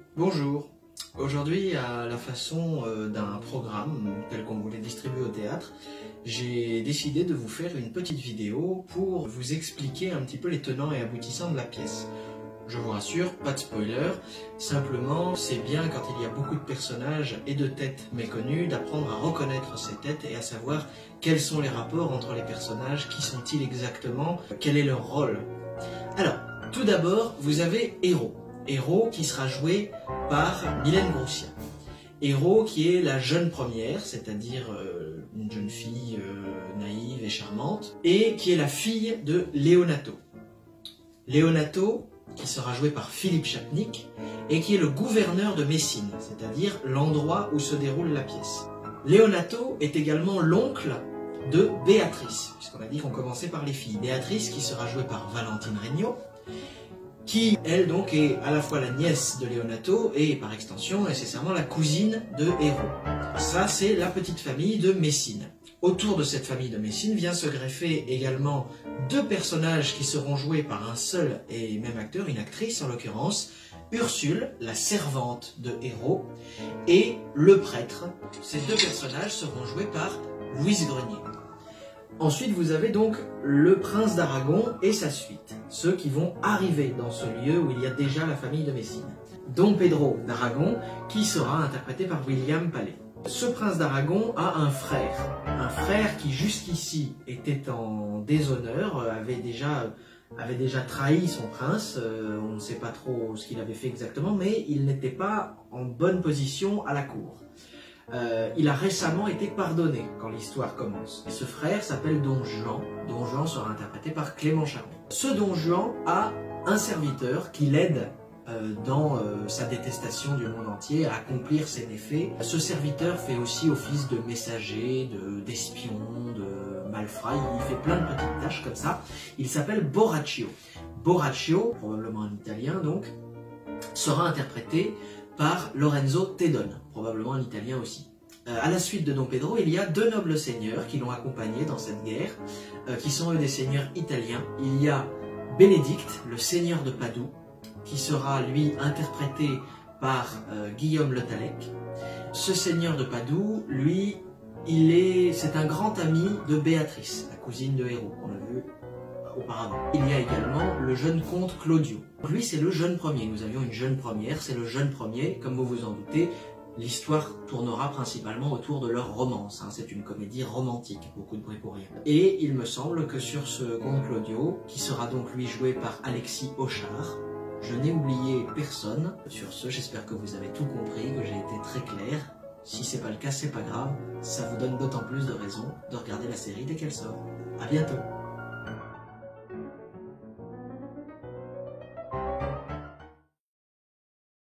Bonjour. Aujourd'hui, à la façon d'un programme tel qu'on voulait distribuer au théâtre, j'ai décidé de vous faire une petite vidéo pour vous expliquer un petit peu les tenants et aboutissants de la pièce. Je vous rassure, pas de spoiler, simplement c'est bien quand il y a beaucoup de personnages et de têtes méconnues d'apprendre à reconnaître ces têtes et à savoir quels sont les rapports entre les personnages, qui sont-ils exactement, quel est leur rôle. Alors, tout d'abord, vous avez Héro. Héro qui sera joué par Mylène Groussia. Héro qui est la jeune première, c'est-à-dire une jeune fille naïve et charmante, et qui est la fille de Leonato. Leonato, qui sera joué par Philippe Chapnik, et qui est le gouverneur de Messine, c'est-à-dire l'endroit où se déroule la pièce. Leonato est également l'oncle de Béatrice, puisqu'on a dit qu'on commençait par les filles. Béatrice qui sera jouée par Valentine Regnault, qui, elle, donc, est à la fois la nièce de Leonato et, par extension, nécessairement la cousine de Héro. Ça, c'est la petite famille de Messine. Autour de cette famille de Messine vient se greffer également deux personnages qui seront joués par un seul et même acteur, une actrice en l'occurrence, Ursule, la servante de Héro, et le prêtre. Ces deux personnages seront joués par Louise Grenier. Ensuite, vous avez donc le prince d'Aragon et sa suite, ceux qui vont arriver dans ce lieu où il y a déjà la famille de Messine. Don Pedro d'Aragon, qui sera interprété par William Paley. Ce prince d'Aragon a un frère qui jusqu'ici était en déshonneur, avait déjà trahi son prince, on ne sait pas trop ce qu'il avait fait exactement, mais il n'était pas en bonne position à la cour. Il a récemment été pardonné quand l'histoire commence. Et ce frère s'appelle Don Juan. Don Juan sera interprété par Clément Charmé. Ce Don Juan a un serviteur qui l'aide dans sa détestation du monde entier à accomplir ses méfaits. Ce serviteur fait aussi office de messager, d'espion, de malfrat. Il fait plein de petites tâches comme ça. Il s'appelle Borraccio. Borraccio, probablement un italien donc, sera interprété par Lorenzo Tedon, probablement un italien aussi. À la suite de Don Pedro, il y a deux nobles seigneurs qui l'ont accompagné dans cette guerre, qui sont eux des seigneurs italiens. Il y a Bénédicte, le seigneur de Padoue, qui sera lui interprété par Guillaume Le Tallec. Ce seigneur de Padoue, lui, c'est un grand ami de Béatrice, la cousine de Héro, on l'a vu auparavant. Il y a également le jeune comte Claudio. Lui, c'est le jeune premier. Nous avions une jeune première, c'est le jeune premier. Comme vous vous en doutez, l'histoire tournera principalement autour de leur romance. C'est une comédie romantique, beaucoup de bruit pour rien. Et il me semble que sur ce comte Claudio, qui sera donc lui joué par Alexis Auchard, je n'ai oublié personne. Sur ce, j'espère que vous avez tout compris, que j'ai été très clair. Si c'est pas le cas, c'est pas grave. Ça vous donne d'autant plus de raison de regarder la série dès qu'elle sort. À bientôt.